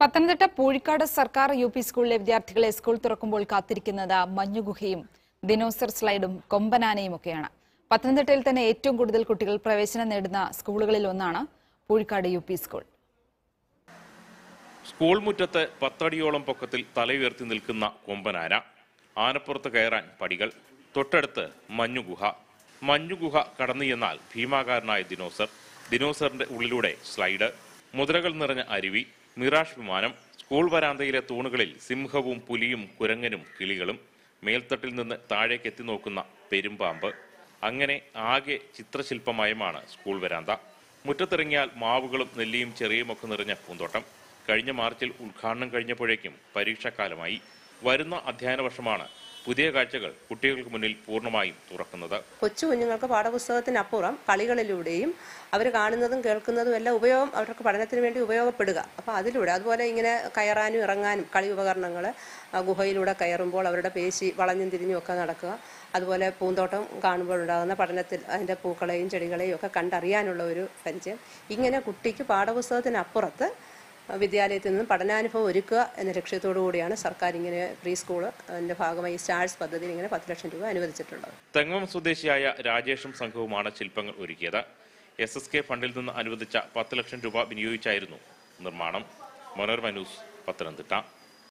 പത്തനംതിട്ട പൂഴിക്കാട് സർക്കാർ യു.പി. സ്കൂളിലെ വിദ്യാർത്ഥികളെ സ്കൂൾ തുറക്കുമ്പോൾ കാത്തിരിക്കുന്നത് മഞ്ഞുഗുഹയും ദിനോസർ സ്ലൈഡും കൊമ്പനാനയുമൊക്കെയാണ്. പത്തനംതിട്ടയിൽ തന്നെ ഏറ്റവും കൂടുതൽ കുട്ടികൾ പ്രവേശനം നേടുന്ന സ്കൂളുകളിൽ ഒന്നാണ് പൂഴിക്കാട് യു.പി. സ്കൂൾ. സ്കൂൾ മുറ്റത്ത് 10 അടിയോളം പൊക്കത്തിൽ തലയുയർത്തി നിൽക്കുന്ന കൊമ്പനാന, ആനപ്പുറത്ത് കയറാൻ പടികൾ, തൊട്ടടുത്ത് മഞ്ഞുഗുഹ കടന്നു ചെന്നാൽ ഭീമാകാരനായ ദിനോസറിന്റെ ഉള്ളിലൂടെ സ്ലൈഡ്, മുദ്രകൾ നിറഞ്ഞ അരുവി, മിറാഷ് വിമാനം, സ്കൂൾ വരാന്തയിലെ തൂണുകളിൽ സിംഹവും പുലിയും കുരങ്ങനും കിളികളും, മേൽത്തട്ടിൽ നിന്ന് താഴേക്ക് എത്തി നോക്കുന്ന പെരുമ്പാമ്പ്, അങ്ങനെ ആകെ ചിത്രശില്പമയമാണ് സ്കൂൾ വരാന്ത. മുറ്റത്തിറങ്ങിയാൽ മാവുകളും നെല്ലിയും ചെറിയുമൊക്കെ നിറഞ്ഞ പൂന്തോട്ടം. കഴിഞ്ഞ മാർച്ചിൽ ഉദ്ഘാടനം കഴിഞ്ഞപ്പോഴേക്കും പരീക്ഷാക്കാലമായി. വരുന്ന അധ്യയന വർഷമാണ് പുതിയ കാഴ്ചകൾ കുട്ടികൾക്ക് മുന്നിൽ പൂർണ്ണമായും തുറക്കുന്നത്. കൊച്ചു കുഞ്ഞുങ്ങൾക്ക് പാഠപുസ്തകത്തിനപ്പുറം കളികളിലൂടെയും അവർ കാണുന്നതും കേൾക്കുന്നതും എല്ലാം അവർക്ക് പഠനത്തിന് വേണ്ടി ഉപയോഗപ്പെടുക. അപ്പോൾ അതിലൂടെ അതുപോലെ ഇങ്ങനെ കയറാനും ഇറങ്ങാനും കളി ഉപകരണങ്ങൾ ഗുഹയിലൂടെ കയറുമ്പോൾ അവരുടെ പേശി വളഞ്ഞും തിരിഞ്ഞും ഒക്കെ നടക്കുക. അതുപോലെ പൂന്തോട്ടം കാണുമ്പോഴുണ്ടാകുന്ന പഠനത്തിൽ അതിൻ്റെ പൂക്കളെയും ചെടികളെയും ഒക്കെ കണ്ടറിയാനുള്ള ഒരു പരിചയം. ഇങ്ങനെ കുട്ടിക്ക് പാഠപുസ്തകത്തിനപ്പുറത്ത് വിദ്യാലയത്തിൽ നിന്നും പഠനാനുഭവം ഒരുക്കുക എന്ന ലക്ഷ്യത്തോടു കൂടിയാണ് സർക്കാർ ഇങ്ങനെ പ്രീ സ്കൂൾ അതിന്റെ ഭാഗമായി സ്റ്റാർസ് പദ്ധതിയിൽ ഇങ്ങനെ 10 ലക്ഷം രൂപ അനുവദിച്ചിട്ടുള്ളത്. തെങ്ങമം സ്വദേശിയായ രാജേഷും സംഘവുമാണ് ശില്പങ്ങൾ ഒരുക്കിയത്. SSK ഫണ്ടിൽ നിന്ന് അനുവദിച്ച 10 ലക്ഷം രൂപ വിനിയോഗിച്ചായിരുന്നു നിർമ്മാണം. മനോരമ ന്യൂസ്, പത്തനംതിട്ട.